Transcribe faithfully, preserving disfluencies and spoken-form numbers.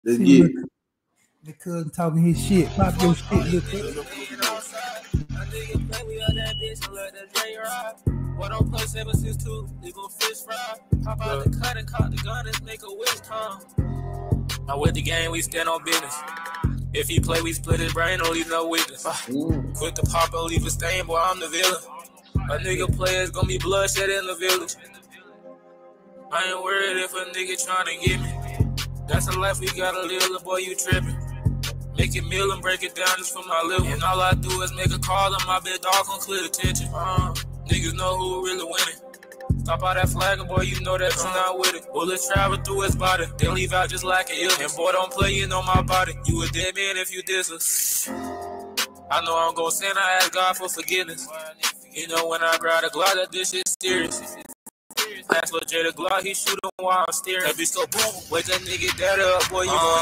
Let's See get what it. the cousin talking his shit. Pop your shit, little cousin. Boy, don't play seven six two, leave a fish fry. Pop out the cut and caught the gun and make a wish come. Now with the game, we stand on business. If he play, we split his brain, don't leave no witness. Mm. Quit the pop and leave a stain, boy, I'm the villain. A nigga play, it's gonna be bloodshed in the village. I ain't worried if a nigga tryna get me. That's the life we gotta live, little boy, you trippin'. Make it meal and break it down just for my liver. And all I do is make a call and my big dog gon' clear the tension. Uh, niggas know who really winning. Stop all that flagging, boy, you know that I'm not with it. Bullets travel through his body, they leave out just like an ill. And boy, don't play, you know my body. You a dead man if you diss us. I know I'm gon' sin, I ask God for forgiveness. You know when I grab the Glock, that this shit serious. Ask Lil J the Glock, he shoot him while I'm steering. That bitch go boom, wake that nigga dead up, boy, you uh,